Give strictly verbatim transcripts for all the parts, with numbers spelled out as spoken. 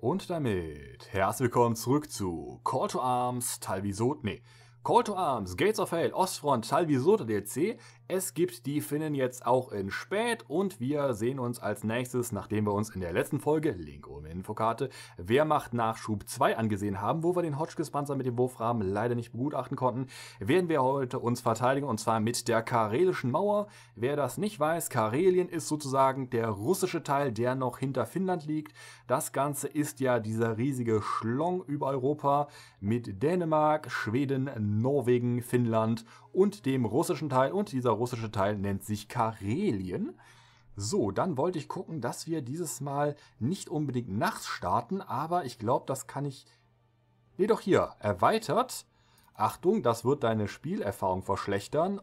Und damit herzlich willkommen zurück zu Call to Arms, Talvisota, nee, Call to Arms, Gates of Hell, Ostfront, Talvisota D L C. Es gibt die Finnen jetzt auch in Spät und wir sehen uns als nächstes, nachdem wir uns in der letzten Folge, Link oben in der Infokarte, Wehrmacht Nachschub zwei angesehen haben, wo wir den Hotchkiss-Panzer mit dem Wurfrahmen leider nicht begutachten konnten, werden wir heute uns verteidigen und zwar mit der karelischen Mauer. Wer das nicht weiß, Karelien ist sozusagen der russische Teil, der noch hinter Finnland liegt. Das Ganze ist ja dieser riesige Schlong über Europa mit Dänemark, Schweden, Norwegen, Finnland und dem russischen Teil. Und dieser russische Teil nennt sich Karelien. So, dann wollte ich gucken, dass wir dieses Mal nicht unbedingt nachts starten, aber ich glaube, das kann ich... Ne, doch hier, erweitert. Achtung, das wird deine Spielerfahrung verschlechtern.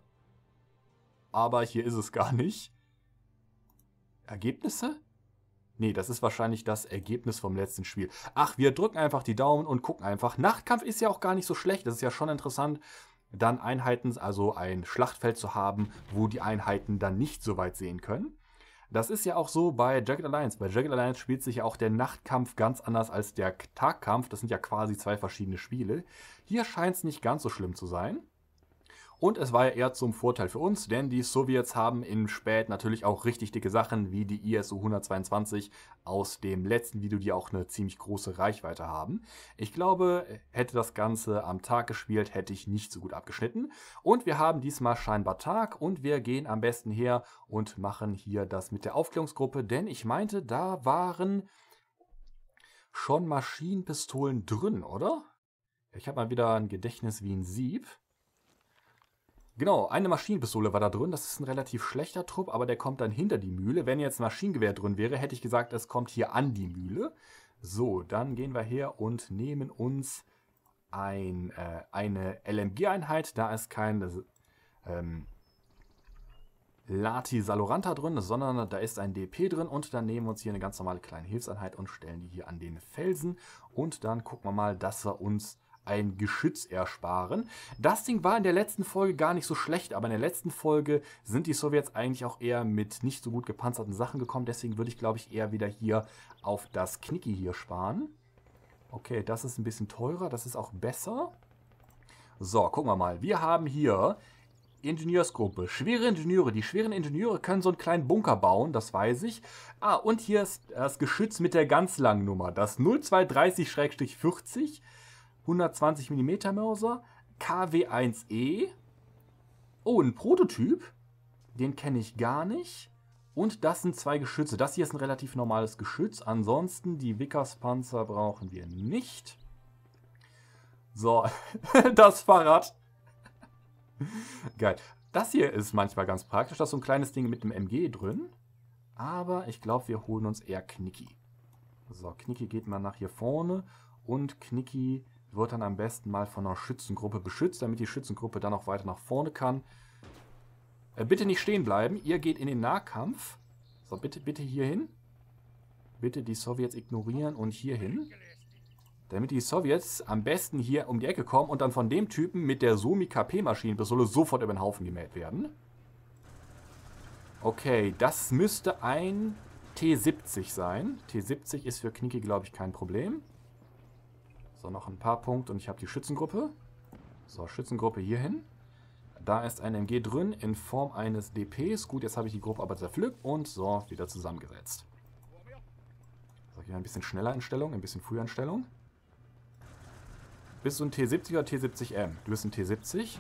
Aber hier ist es gar nicht. Ergebnisse? Nee, das ist wahrscheinlich das Ergebnis vom letzten Spiel. Ach, wir drücken einfach die Daumen und gucken einfach. Nachtkampf ist ja auch gar nicht so schlecht. Das ist ja schon interessant, dann Einheiten, also ein Schlachtfeld zu haben, wo die Einheiten dann nicht so weit sehen können. Das ist ja auch so bei Jagged Alliance. Bei Jagged Alliance spielt sich ja auch der Nachtkampf ganz anders als der Tagkampf. Das sind ja quasi zwei verschiedene Spiele. Hier scheint es nicht ganz so schlimm zu sein. Und es war ja eher zum Vorteil für uns, denn die Sowjets haben in Spät natürlich auch richtig dicke Sachen, wie die I S U hundertzweiundzwanzig aus dem letzten Video, die auch eine ziemlich große Reichweite haben. Ich glaube, hätte das Ganze am Tag gespielt, hätte ich nicht so gut abgeschnitten. Und wir haben diesmal scheinbar Tag und wir gehen am besten her und machen hier das mit der Aufklärungsgruppe, denn ich meinte, da waren schon Maschinenpistolen drin, oder? Ich habe mal wieder ein Gedächtnis wie ein Sieb. Genau, eine Maschinenpistole war da drin. Das ist ein relativ schlechter Trupp, aber der kommt dann hinter die Mühle. Wenn jetzt ein Maschinengewehr drin wäre, hätte ich gesagt, es kommt hier an die Mühle. So, dann gehen wir her und nehmen uns ein, äh, eine L M G-Einheit. Da ist kein ähm, Lati Saloranta drin, sondern da ist ein D P drin. Und dann nehmen wir uns hier eine ganz normale kleine Hilfseinheit und stellen die hier an den Felsen. Und dann gucken wir mal, dass wir uns ein Geschütz ersparen. Das Ding war in der letzten Folge gar nicht so schlecht, aber in der letzten Folge sind die Sowjets eigentlich auch eher mit nicht so gut gepanzerten Sachen gekommen. Deswegen würde ich, glaube ich, eher wieder hier auf das Knicki hier sparen. Okay, das ist ein bisschen teurer, das ist auch besser. So, gucken wir mal. Wir haben hier Ingenieursgruppe, schwere Ingenieure. Die schweren Ingenieure können so einen kleinen Bunker bauen, das weiß ich. Ah, und hier ist das Geschütz mit der ganz langen Nummer, das null zwei dreißig vierzig. hundertzwanzig Millimeter Mörser, K W eins E. Oh, ein Prototyp. Den kenne ich gar nicht. Und das sind zwei Geschütze. Das hier ist ein relativ normales Geschütz. Ansonsten, die Vickers-Panzer brauchen wir nicht. So, das Fahrrad. Geil. Das hier ist manchmal ganz praktisch. Das ist so ein kleines Ding mit einem M G drin. Aber ich glaube, wir holen uns eher Knicki. So, Knicki geht mal nach hier vorne. Und Knicki wird dann am besten mal von einer Schützengruppe beschützt, damit die Schützengruppe dann auch weiter nach vorne kann. Äh, bitte nicht stehen bleiben, ihr geht in den Nahkampf. So, bitte, bitte hier hin. Bitte die Sowjets ignorieren und hier hin. Damit die Sowjets am besten hier um die Ecke kommen und dann von dem Typen mit der Somi K P-Maschinenpistole sofort über den Haufen gemäht werden. Okay, das müsste ein T siebzig sein. T siebzig ist für Knicki, glaube ich, kein Problem. So, noch ein paar Punkte und ich habe die Schützengruppe. So, Schützengruppe hier hin. Da ist ein M G drin in Form eines D Ps. Gut, jetzt habe ich die Gruppe aber zerpflückt und so, wieder zusammengesetzt. So, hier ein bisschen schneller in Stellung, ein bisschen früher in Stellung. Bist du ein T siebzig oder T siebzig M? Du bist ein T siebzig.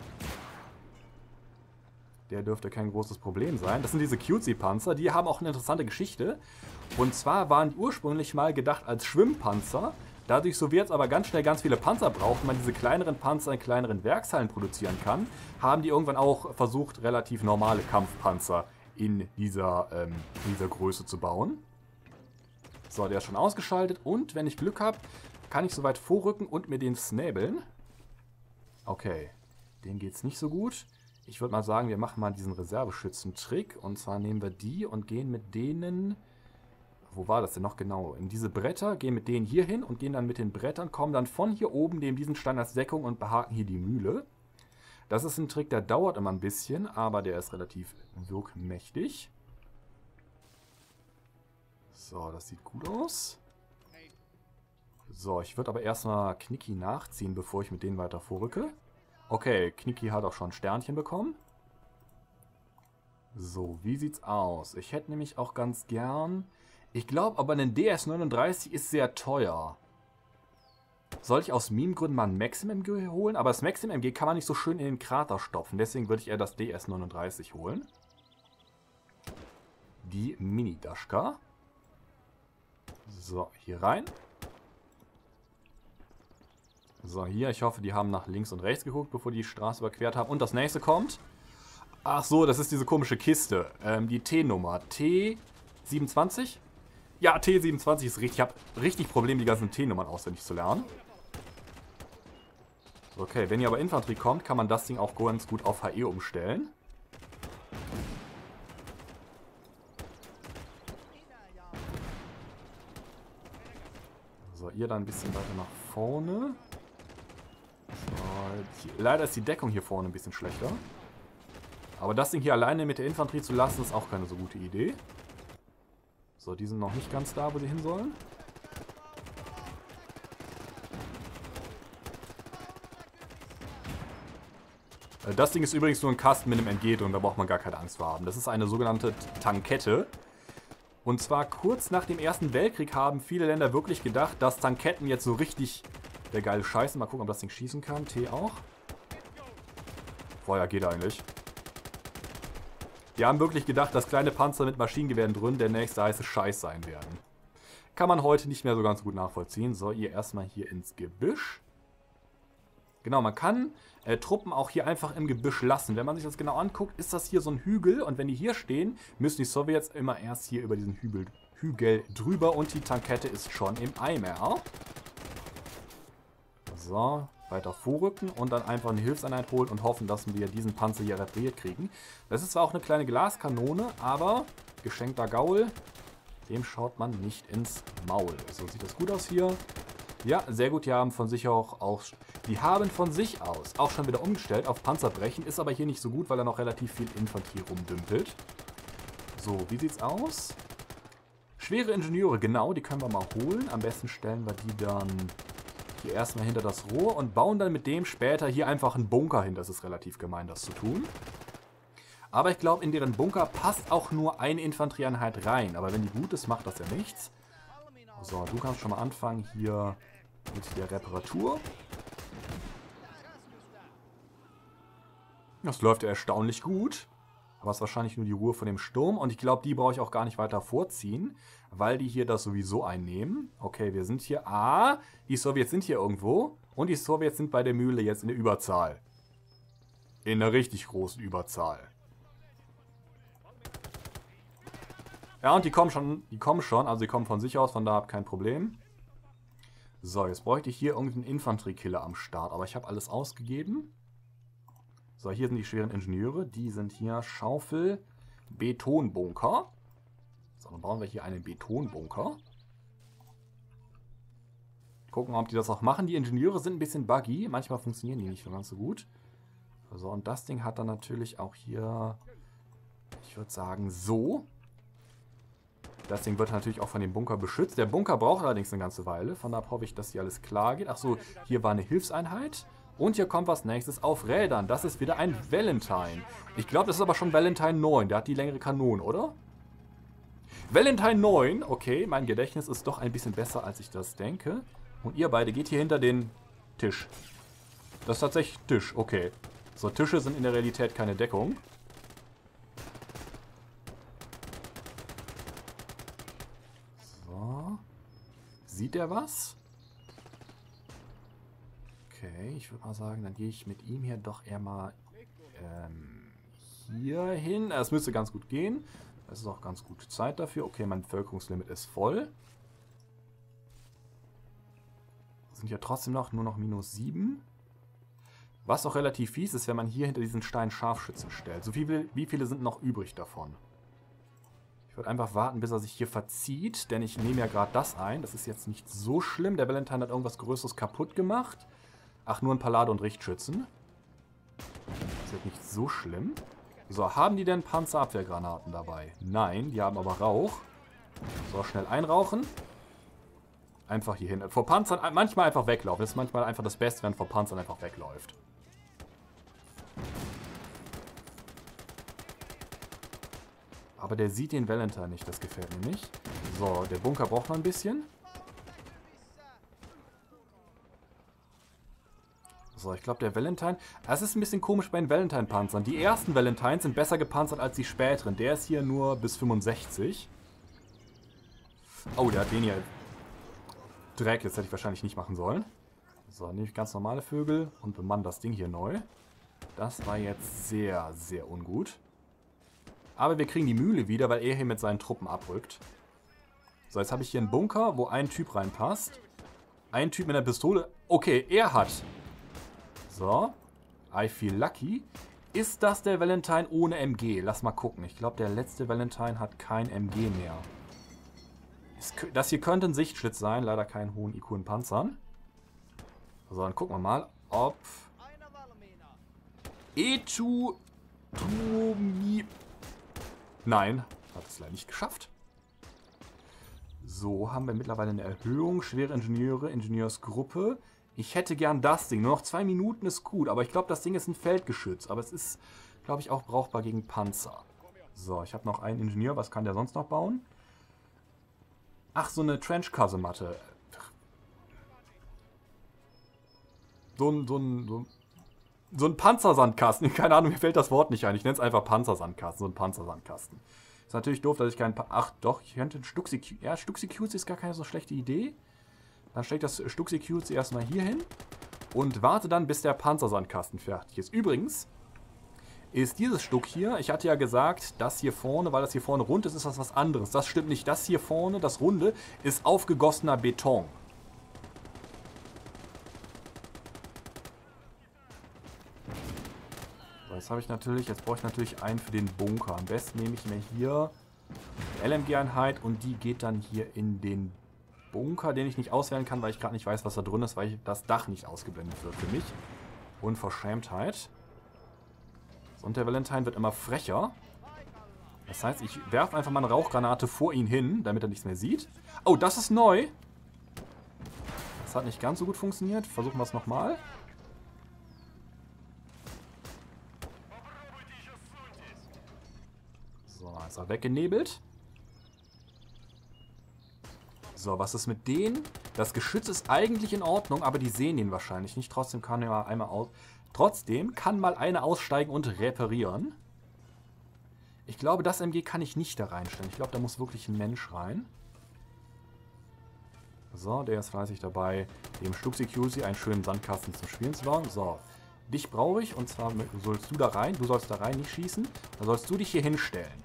Der dürfte kein großes Problem sein. Das sind diese Cutesy-Panzer, die haben auch eine interessante Geschichte. Und zwar waren die ursprünglich mal gedacht als Schwimmpanzer. Dadurch Sowjets aber ganz schnell ganz viele Panzer braucht, man diese kleineren Panzer in kleineren Werkshallen produzieren kann, haben die irgendwann auch versucht, relativ normale Kampfpanzer in dieser, ähm, in dieser Größe zu bauen. So, der ist schon ausgeschaltet und wenn ich Glück habe, kann ich soweit vorrücken und mir den snabeln. Okay, dem geht es nicht so gut. Ich würde mal sagen, wir machen mal diesen Reserveschützen-Trick. Und zwar nehmen wir die und gehen mit denen... Wo war das denn noch genau? In diese Bretter, gehen mit denen hier hin und gehen dann mit den Brettern, kommen dann von hier oben, nehmen diesen Stein als Deckung und behaken hier die Mühle. Das ist ein Trick, der dauert immer ein bisschen, aber der ist relativ wirkmächtig. So, das sieht gut aus. So, ich würde aber erstmal Knicki nachziehen, bevor ich mit denen weiter vorrücke. Okay, Knicki hat auch schon ein Sternchen bekommen. So, wie sieht's aus? Ich hätte nämlich auch ganz gern... Ich glaube aber, ein D S neununddreißig ist sehr teuer. Soll ich aus Meme-Gründen mal ein Maxim-M G holen? Aber das Maxim-M G kann man nicht so schön in den Krater stopfen. Deswegen würde ich eher das D S neununddreißig holen. Die Mini-Dashka. So, hier rein. So, hier. Ich hoffe, die haben nach links und rechts geguckt, bevor die die Straße überquert haben. Und das nächste kommt. Ach so, das ist diese komische Kiste. Ähm, die T-Nummer. T siebenundzwanzig? Ja, T siebenundzwanzig ist richtig. Ich habe richtig Probleme, die ganzen T-Nummern auswendig zu lernen. Okay, wenn hier aber Infanterie kommt, kann man das Ding auch ganz gut auf H E umstellen. So, ihr dann ein bisschen weiter nach vorne. So, hier, leider ist die Deckung hier vorne ein bisschen schlechter. Aber das Ding hier alleine mit der Infanterie zu lassen, ist auch keine so gute Idee. So, die sind noch nicht ganz da, wo sie hin sollen. Das Ding ist übrigens nur ein Kasten mit einem M G drin, da braucht man gar keine Angst vor haben. Das ist eine sogenannte Tankette. Und zwar kurz nach dem Ersten Weltkrieg haben viele Länder wirklich gedacht, dass Tanketten jetzt so richtig der geile Scheiß sind. Mal gucken, ob das Ding schießen kann. T auch. Boah, ja, geht eigentlich. Die haben wirklich gedacht, dass kleine Panzer mit Maschinengewehren drin der nächste heiße Scheiß sein werden. Kann man heute nicht mehr so ganz gut nachvollziehen. So, ihr erstmal hier ins Gebüsch. Genau, man kann äh, Truppen auch hier einfach im Gebüsch lassen. Wenn man sich das genau anguckt, ist das hier so ein Hügel. Und wenn die hier stehen, müssen die Sowjets immer erst hier über diesen Hügel, Hügel drüber. Und die Tankette ist schon im Eimer. So, weiter vorrücken und dann einfach eine Hilfseinheit holen und hoffen, dass wir diesen Panzer hier repariert kriegen. Das ist zwar auch eine kleine Glaskanone, aber geschenkter Gaul, dem schaut man nicht ins Maul. So sieht das gut aus hier. Ja, sehr gut. Die haben von sich auch, auch, die haben von sich aus auch schon wieder umgestellt auf Panzerbrechen. Ist aber hier nicht so gut, weil da noch relativ viel Infanterie rumdümpelt. So, wie sieht's aus? Schwere Ingenieure, genau, die können wir mal holen. Am besten stellen wir die dann hier erstmal hinter das Rohr und bauen dann mit dem später hier einfach einen Bunker hin. Das ist relativ gemein, das zu tun. Aber ich glaube, in deren Bunker passt auch nur eine Infanterieeinheit rein. Aber wenn die gut ist, macht das ja nichts. So, du kannst schon mal anfangen hier mit der Reparatur. Das läuft ja erstaunlich gut. Aber es ist wahrscheinlich nur die Ruhe von dem Sturm. Und ich glaube, die brauche ich auch gar nicht weiter vorziehen, weil die hier das sowieso einnehmen. Okay, wir sind hier. Ah, die Sowjets sind hier irgendwo. Und die Sowjets sind bei der Mühle jetzt in der Überzahl. In einer richtig großen Überzahl. Ja, und die kommen schon, die kommen schon, also die kommen von sich aus, von da ab kein Problem. So, jetzt bräuchte ich hier irgendeinen Infanteriekiller am Start, aber ich habe alles ausgegeben. So, hier sind die schweren Ingenieure, die sind hier Schaufel, Betonbunker. So, dann bauen wir hier einen Betonbunker. Gucken, ob die das auch machen. Die Ingenieure sind ein bisschen buggy, manchmal funktionieren die nicht so ganz so gut. So, und das Ding hat dann natürlich auch hier, ich würde sagen, so. Das Ding wird natürlich auch von dem Bunker beschützt. Der Bunker braucht allerdings eine ganze Weile. Von daher hoffe ich, dass hier alles klar geht. Achso, hier war eine Hilfseinheit. Und hier kommt was nächstes auf Rädern. Das ist wieder ein Valentine. Ich glaube, das ist aber schon Valentine neun. Der hat die längere Kanone, oder? Valentine neun. Okay, mein Gedächtnis ist doch ein bisschen besser, als ich das denke. Und ihr beide geht hier hinter den Tisch. Das ist tatsächlich Tisch. Okay. So, Tische sind in der Realität keine Deckung. Sieht er was? Okay, ich würde mal sagen, dann gehe ich mit ihm hier doch eher mal ähm, hier hin. Es müsste ganz gut gehen. Es ist auch ganz gute Zeit dafür. Okay, mein Bevölkerungslimit ist voll. Sind ja trotzdem noch nur noch minus sieben. Was auch relativ fies ist, wenn man hier hinter diesen Stein Scharfschützen stellt. So viel, wie viele sind noch übrig davon? Ich würde einfach warten, bis er sich hier verzieht, denn ich nehme ja gerade das ein. Das ist jetzt nicht so schlimm. Der Valentine hat irgendwas Größeres kaputt gemacht. Ach, nur ein Pallade und Richtschützen. Das ist jetzt nicht so schlimm. So, haben die denn Panzerabwehrgranaten dabei? Nein, die haben aber Rauch. So, schnell einrauchen. einfach hier hin. Vor Panzern manchmal einfach weglaufen. Das ist manchmal einfach das Beste, wenn vor Panzern einfach wegläuft. Aber der sieht den Valentine nicht, das gefällt mir nicht. So, der Bunker braucht noch ein bisschen. So, ich glaube, der Valentine... Es ist ein bisschen komisch bei den Valentine-Panzern. Die ersten Valentines sind besser gepanzert als die späteren. Der ist hier nur bis fünfundsechzig. Oh, der hat den hier... Dreck, jetzt hätte ich wahrscheinlich nicht machen sollen. So, nehme ich ganz normale Vögel und bemanne das Ding hier neu. Das war jetzt sehr, sehr ungut. Aber wir kriegen die Mühle wieder, weil er hier mit seinen Truppen abrückt. So, jetzt habe ich hier einen Bunker, wo ein Typ reinpasst. Ein Typ mit einer Pistole. Okay, er hat... So, I feel lucky. Ist das der Valentine ohne M G? Lass mal gucken. Ich glaube, der letzte Valentine hat kein M G mehr. Das hier könnte ein Sichtschlitz sein. Leider keinen hohen I Q in Panzern. So, dann gucken wir mal, ob... Etu... Tomi... Nein, hat es leider nicht geschafft. So, haben wir mittlerweile eine Erhöhung. Schwere Ingenieure, Ingenieursgruppe. Ich hätte gern das Ding. Nur noch zwei Minuten ist gut. Aber ich glaube, das Ding ist ein Feldgeschütz. Aber es ist, glaube ich, auch brauchbar gegen Panzer. So, ich habe noch einen Ingenieur. Was kann der sonst noch bauen? Ach, so eine Trenchkasematte. So ein, so ein, so ein, so ein Panzersandkasten. Keine Ahnung, mir fällt das Wort nicht ein. Ich nenne es einfach Panzersandkasten. So ein Panzersandkasten. Ist natürlich doof, dass ich keinen... Pa Ach, doch, ich könnte ein Stuxi... Ja, Stuxi-Cutes ist gar keine so schlechte Idee. Dann stelle ich das Stuxi-Cutes erstmal hier hin. Und warte dann, bis der Panzersandkasten fertig ist. Übrigens ist dieses Stück hier... Ich hatte ja gesagt, das hier vorne, weil das hier vorne rund ist, ist das was anderes. Das stimmt nicht. Das hier vorne, das Runde, ist aufgegossener Beton. Jetzt habe ich natürlich, jetzt brauche ich natürlich einen für den Bunker. Am besten nehme ich mir hier eine L M G-Einheit und die geht dann hier in den Bunker, den ich nicht auswählen kann, weil ich gerade nicht weiß, was da drin ist, weil ich das Dach nicht ausgeblendet wird für mich. Unverschämtheit. Und der Valentine wird immer frecher. Das heißt, ich werfe einfach mal eine Rauchgranate vor ihn hin, damit er nichts mehr sieht. Oh, das ist neu. Das hat nicht ganz so gut funktioniert. Versuchen wir es nochmal. So, ist er weggenebelt. So, was ist mit denen? Das Geschütz ist eigentlich in Ordnung, aber die sehen den wahrscheinlich nicht. Trotzdem kann er einmal aus... Trotzdem kann mal einer aussteigen und reparieren. Ich glaube, das M G kann ich nicht da reinstellen. Ich glaube, da muss wirklich ein Mensch rein. So, der ist fleißig dabei, dem Stuxi-Cusi einen schönen Sandkasten zum Spielen zu bauen. So, dich brauche ich und zwar sollst du da rein. Du sollst da rein, nicht schießen. Da sollst du dich hier hinstellen.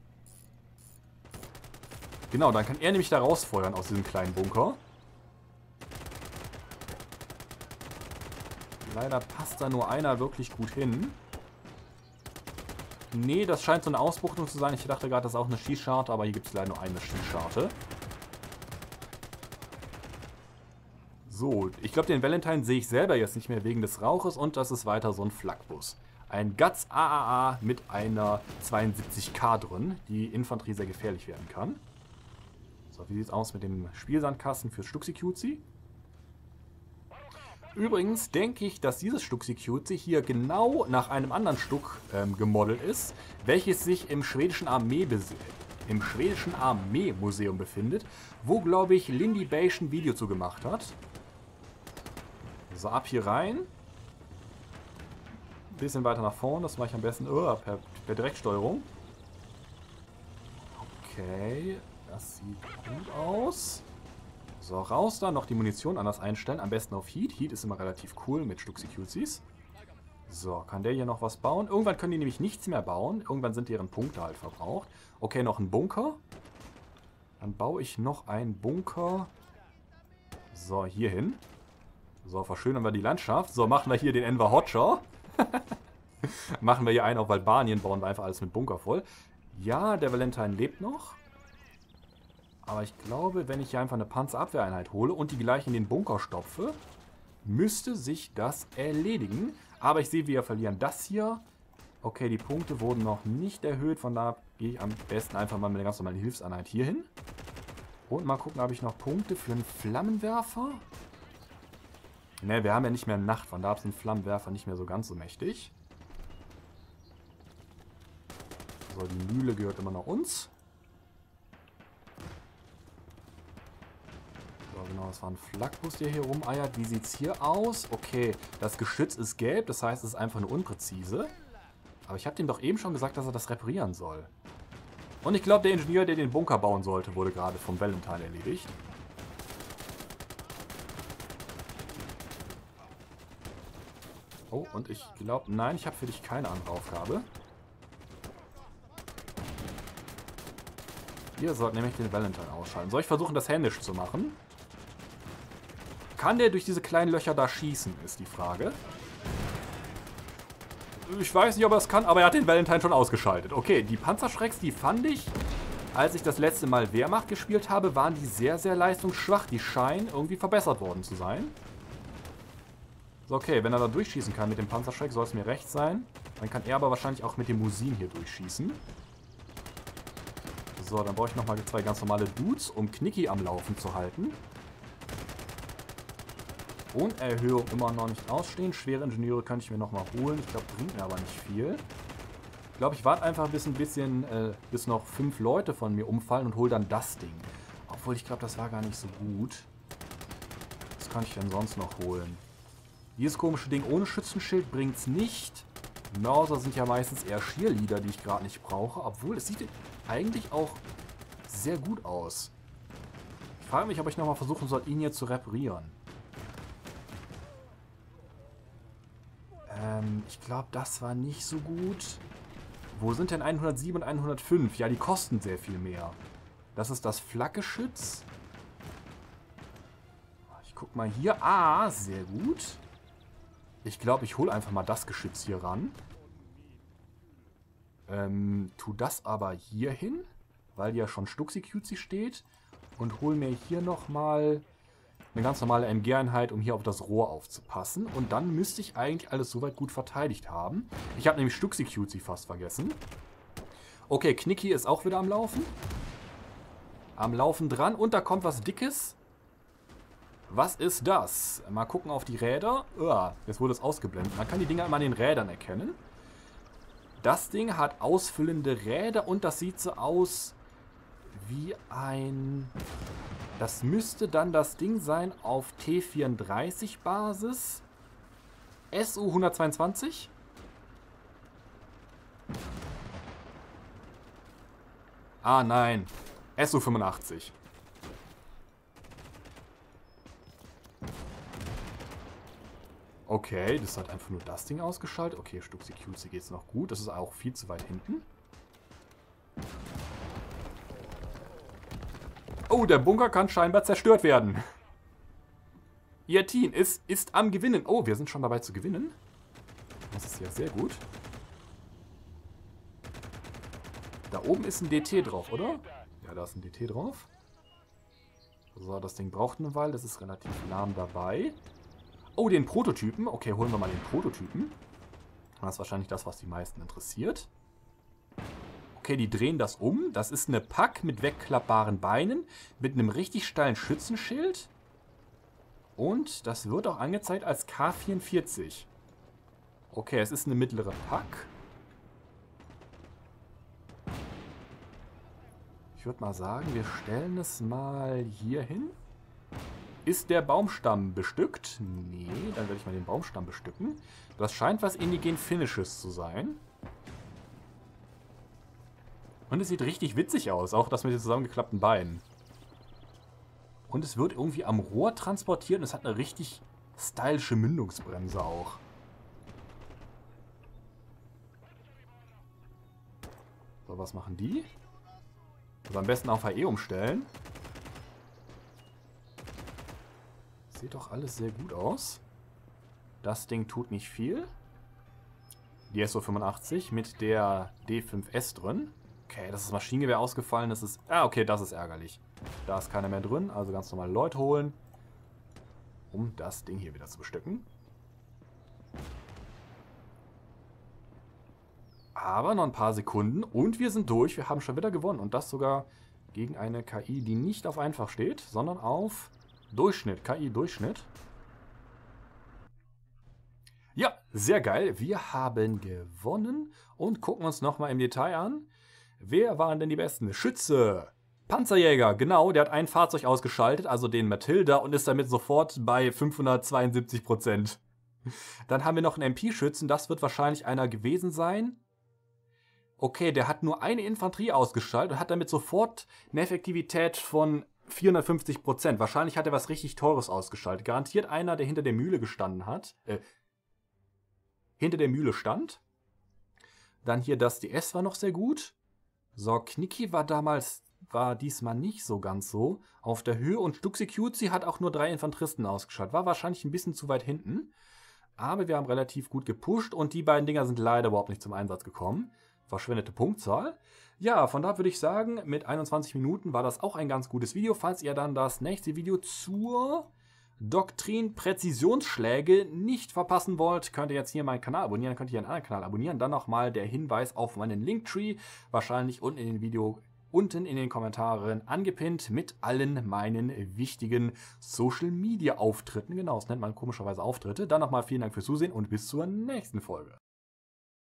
Genau, dann kann er nämlich da rausfeuern aus diesem kleinen Bunker. Leider passt da nur einer wirklich gut hin. Nee, das scheint so eine Ausbuchtung zu sein. Ich dachte gerade, das ist auch eine Schießscharte, aber hier gibt es leider nur eine Schießscharte. So, ich glaube, den Valentine sehe ich selber jetzt nicht mehr wegen des Rauches und das ist weiter so ein Flakbus. Ein Guts A A A mit einer zweiundsiebzig K drin, die Infanterie sehr gefährlich werden kann. So, wie sieht es aus mit dem Spielsandkasten fürs Stuxi-Cuzi? Übrigens denke ich, dass dieses Stuxi-Cuzi hier genau nach einem anderen Stück ähm, gemodelt ist, welches sich im schwedischen Armee im schwedischen Armeemuseum befindet, wo, glaube ich, Lindy Beisch ein Video zu gemacht hat. So, ab hier rein. Ein bisschen weiter nach vorne, das mache ich am besten oh, per, per Direktsteuerung. Okay, das sieht gut aus. So, raus da, noch die Munition anders einstellen, am besten auf Heat. Heat ist immer relativ cool mit Stuxi-Cuzis. So, kann der hier noch was bauen? Irgendwann können die nämlich nichts mehr bauen. Irgendwann sind deren Punkte halt verbraucht. Okay, noch ein Bunker. Dann baue ich noch einen Bunker. So, hier hin. So, verschönern wir die Landschaft. So, machen wir hier den Enver Hoxha. Machen wir hier einen auf Albanien, bauen wir einfach alles mit Bunker voll. Ja, der Valentine lebt noch. Aber ich glaube, wenn ich hier einfach eine Panzerabwehreinheit hole und die gleich in den Bunker stopfe, müsste sich das erledigen. Aber ich sehe, wir verlieren das hier. Okay, die Punkte wurden noch nicht erhöht. Von da gehe ich am besten einfach mal mit der ganz normalen Hilfseinheit hier hin. Und mal gucken, habe ich noch Punkte für einen Flammenwerfer? Ne, wir haben ja nicht mehr Nacht, von da ist ein Flammenwerfer nicht mehr so ganz so mächtig. So, die Mühle gehört immer noch uns. So, genau, das war ein Flackbus, der hier rumeiert. Wie sieht es hier aus? Okay, das Geschütz ist gelb, das heißt, es ist einfach nur unpräzise. Aber ich habe dem doch eben schon gesagt, dass er das reparieren soll. Und ich glaube, der Ingenieur, der den Bunker bauen sollte, wurde gerade vom Valentine erledigt. Oh, und ich glaube, nein, ich habe für dich keine andere Aufgabe. Ihr sollt nämlich den Valentine ausschalten. Soll ich versuchen, das händisch zu machen? Kann der durch diese kleinen Löcher da schießen, ist die Frage. Ich weiß nicht, ob er es kann, aber er hat den Valentine schon ausgeschaltet. Okay, die Panzerschrecks, die fand ich, als ich das letzte Mal Wehrmacht gespielt habe, waren die sehr, sehr leistungsschwach. Die scheinen irgendwie verbessert worden zu sein. So, okay, wenn er da durchschießen kann mit dem Panzerschreck, soll es mir recht sein. Dann kann er aber wahrscheinlich auch mit dem Musin hier durchschießen. So, dann brauche ich nochmal zwei ganz normale Dudes, um Knicki am Laufen zu halten. Und Erhöhung immer noch nicht ausstehen. Schwere Ingenieure kann ich mir nochmal holen. Ich glaube, bringt mir aber nicht viel. Ich glaube, ich warte einfach bis ein bisschen, äh, bis noch fünf Leute von mir umfallen und hole dann das Ding. Obwohl, ich glaube, das war gar nicht so gut. Was kann ich denn sonst noch holen? Dieses komische Ding ohne Schützenschild bringt es nicht. Mörser sind ja meistens eher Cheerleader, die ich gerade nicht brauche. Obwohl, es sieht eigentlich auch sehr gut aus. Ich frage mich, ob ich nochmal versuchen soll, ihn hier zu reparieren. Ähm, ich glaube, das war nicht so gut. Wo sind denn hundertsieben und hundertfünf? Ja, die kosten sehr viel mehr. Das ist das Flakgeschütz. Ich guck mal hier. Ah, sehr gut. Ich glaube, ich hole einfach mal das Geschütz hier ran. Ähm, tu das aber hier hin, weil ja schon Stuxi-Cuzi steht. Und hol mir hier nochmal eine ganz normale M G-Einheit, um hier auf das Rohr aufzupassen. Und dann müsste ich eigentlich alles soweit gut verteidigt haben. Ich habe nämlich Stuxi-Cuzi fast vergessen. Okay, Knicki ist auch wieder am Laufen. Am Laufen dran. Und da kommt was Dickes. Was ist das? Mal gucken auf die Räder. Uah, jetzt wurde es ausgeblendet. Man kann die Dinger immer an den Rädern erkennen. Das Ding hat ausfüllende Räder und das sieht so aus wie ein... Das müsste dann das Ding sein auf T vierunddreißig Basis. S U hundertzweiundzwanzig. Ah, nein. S U fünfundachtzig. Okay, das hat einfach nur das Ding ausgeschaltet. Okay, Stuxi-Cuzi geht es noch gut. Das ist auch viel zu weit hinten. Oh, der Bunker kann scheinbar zerstört werden. Ihr Team ist, ist am Gewinnen. Oh, wir sind schon dabei zu gewinnen. Das ist ja sehr gut. Da oben ist ein D T drauf, oder? Ja, da ist ein D T drauf. So, das Ding braucht eine Weile. Das ist relativ lahm dabei. Oh, den Prototypen. Okay, holen wir mal den Prototypen. Das ist wahrscheinlich das, was die meisten interessiert. Okay, die drehen das um. Das ist eine Pack mit wegklappbaren Beinen, mit einem richtig steilen Schützenschild. Und das wird auch angezeigt als K vierundvierzig. Okay, es ist eine mittlere Pack. Ich würde mal sagen, wir stellen es mal hier hin. Ist der Baumstamm bestückt? Nee, dann werde ich mal den Baumstamm bestücken. Das scheint was Indigen Finishes zu sein. Und es sieht richtig witzig aus, auch das mit den zusammengeklappten Beinen. Und es wird irgendwie am Rohr transportiert und es hat eine richtig stylische Mündungsbremse auch. So, was machen die? Also am besten auf H E umstellen. Sieht doch alles sehr gut aus. Das Ding tut nicht viel. Die S U fünfundachtzig mit der D fünf S drin. Okay, das ist das Maschinengewehr ausgefallen. Das ist... Ah, okay, das ist ärgerlich. Da ist keiner mehr drin. Also ganz normal Leute holen, um das Ding hier wieder zu bestücken. Aber noch ein paar Sekunden und wir sind durch. Wir haben schon wieder gewonnen. Und das sogar gegen eine K I, die nicht auf einfach steht, sondern auf Durchschnitt, K I-Durchschnitt. Ja, sehr geil. Wir haben gewonnen und gucken uns nochmal im Detail an. Wer waren denn die Besten? Schütze, Panzerjäger, genau, der hat ein Fahrzeug ausgeschaltet, also den Matilda, und ist damit sofort bei fünfhundertzweiundsiebzig Prozent. Dann haben wir noch einen M P-Schützen, das wird wahrscheinlich einer gewesen sein. Okay, der hat nur eine Infanterie ausgeschaltet und hat damit sofort eine Effektivität von vierhundertfünfzig Prozent. Wahrscheinlich hat er was richtig Teures ausgeschaltet. Garantiert einer, der hinter der Mühle gestanden hat. Äh, hinter der Mühle stand. Dann hier das D S war noch sehr gut. So, Knicki war damals, war diesmal nicht so ganz so auf der Höhe. Und Stuxi-Cuzi hat auch nur drei Infanteristen ausgeschaltet. War wahrscheinlich ein bisschen zu weit hinten. Aber wir haben relativ gut gepusht und die beiden Dinger sind leider überhaupt nicht zum Einsatz gekommen. Verschwendete Punktzahl. Ja, von da würde ich sagen, mit einundzwanzig Minuten war das auch ein ganz gutes Video. Falls ihr dann das nächste Video zur Doktrin Präzisionsschläge nicht verpassen wollt, könnt ihr jetzt hier meinen Kanal abonnieren, dann könnt ihr einen anderen Kanal abonnieren. Dann nochmal der Hinweis auf meinen Linktree, wahrscheinlich unten in dem Video, unten in den Kommentaren angepinnt mit allen meinen wichtigen Social Media Auftritten. Genau, das nennt man komischerweise Auftritte. Dann nochmal vielen Dank fürs Zusehen und bis zur nächsten Folge.